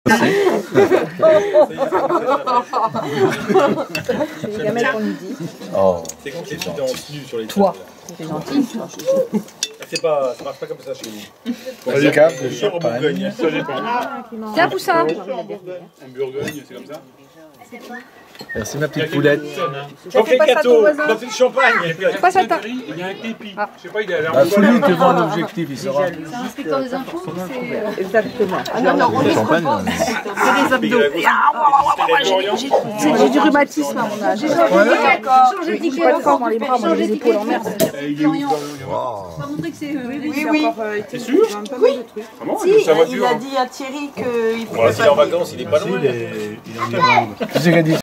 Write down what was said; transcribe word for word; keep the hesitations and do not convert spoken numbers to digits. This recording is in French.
C'est les gamelles qu'on lui dit. Oh. C'est quand tu es en tenue sur les Toi, c'est gentil. C'est pas, ça marche pas comme ça chez nous. Vas-y, cap, Le chien en Bourgogne, ça dépend. Tiens, Poussin. En Bourgogne, c'est comme ça. Merci ma petite poulette. On fait pas ça à ton gâteau, voisin. on fait le champagne. Passe à ta... Il y a un képi. Ah. Je sais pas, il a l'air. Bah, faut lui te vendre l'objectif, il saura. C'est un inspecteur des impôts, c'est... Exactement. Ah non, non, on Le est champagne, là. C'est des abdos. J'ai du rhumatisme à mon âge. J'ai changé de j'ai pas de forme dans les bras, moi j'ai les épaules en mer. Florian. On va montrer que c'est... Oui, oui. C'est sûr? Oui. Comment? Si, il a dit à Thierry qu'il Bon, pouvait s'il est en pas. vacances, il est pas loin. Tu sais qu'elle dit